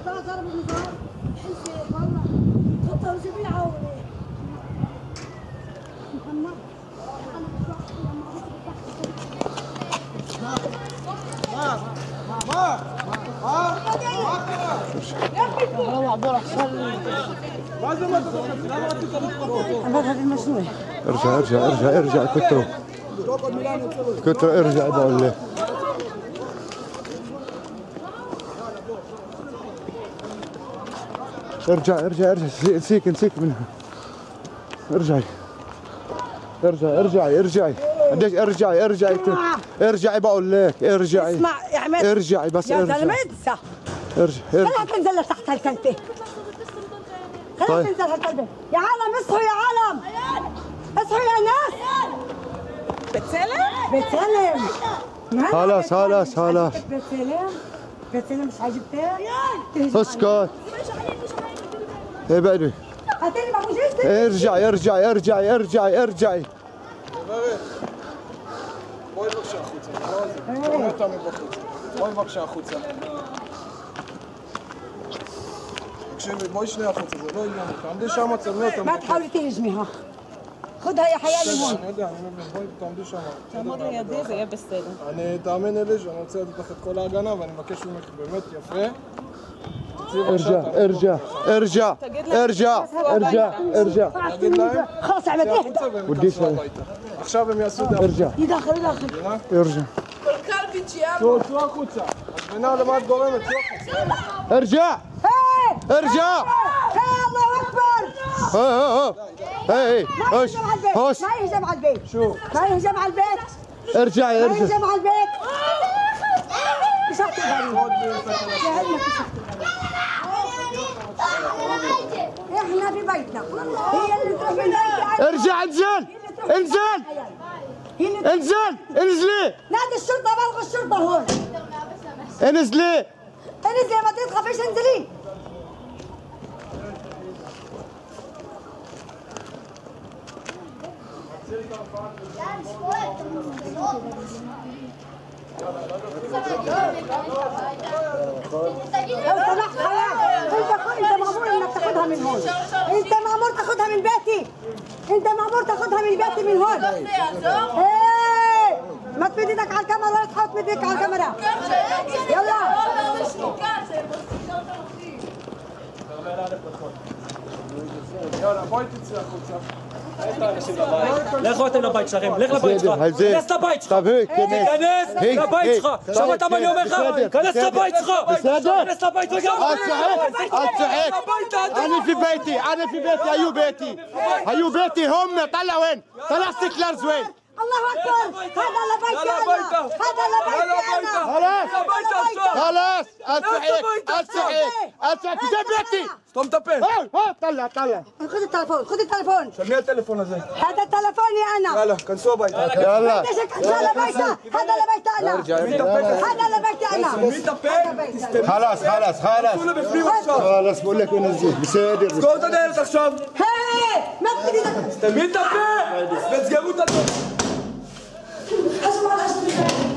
ارجع كتروا ارجع بقول لك. ارجع سيك منها. ارجعي قديش ارجعي بقول لك ارجعي. اسمع يا عماد ارجعي بس يا زلمه خليها تنزل لتحت هالكلبه. خليها تنزل هالكلبه. يا عالم اصحوا يا عالم. اصحوا يا ناس. بتسلم خلاص بتسلم مش عاجبتك؟ اسكت ايه بقى هاتيلي ابو جدي. ارجعي בואי בבקשה החוצה, לא אותם מבחוץ. בואי בבקשה החוצה. תקשיבי, בואי שנייה החוצה, זה לא עניין אותך. עמדי שם, צלמי אותם. ما تحاولي تهجميها. خدها يا حيالي هون. אני יודע, אני מבין. בואי תעמדי שם. תעמוד לידי, זה יהיה בסדר. תאמיני לי שאני רוצה לתת לך את כל ההגנה ואני מבקש ממך באמת יפה. ارجع תגיד להם. خلاص عماد اهدى. עכשיו הם יעשו דרך. يدخل ارجع צאו החוצה. אז בינה למה את גורמת? צאו החוצה. ارجع الله اكبر. هوش ما يهجم على البيت. شو؟ ما يهجم على البيت. ارجعي ما يهجم على البيت. ايش احكي احنا في بيتنا. هي اللي تروح من بيتنا. ارجع انزلي نادي الشرطة بلغوا الشرطة هون. انزلي ما تخافيش انزلي. لو سمحت خلاص انت مأمور انك تاخذها من هون. انت مأمور تاخذها من بيتي. من هون. ايه ما تمد ايدك على الكاميرا ولا تحاول تمد ايدك على الكاميرا. يلا יאללה, בואי תצאי החוצה. לכו אתם לבית שלכם, לך לבית שלך, כנס לבית שלך, תיכנס לבית שלך, שמעת מה אני אומר לך? כנס לבית שלך, כנס לבית וגם אל تسعد انا في بيتي هيو بيتي هم طلع وين طلع سكلرز وين الله اكبر. هذا لبيتي خلاص ألسعيد ده بيتي סתום את הפה. طلع خذ التلفون. של מי הטלפון הזה? هذا تلفوني انا. יאללה, כנסו הביתה. يلا هذا لبيتي انا. סתמי את הפה. خلاص תסתכלו לבפנים עכשיו. خلاص بقول لك انزل בסדר. סגור את הדלת עכשיו. ما تريد. סתמי את הפה. וסגרו את הדלת. حسب الله.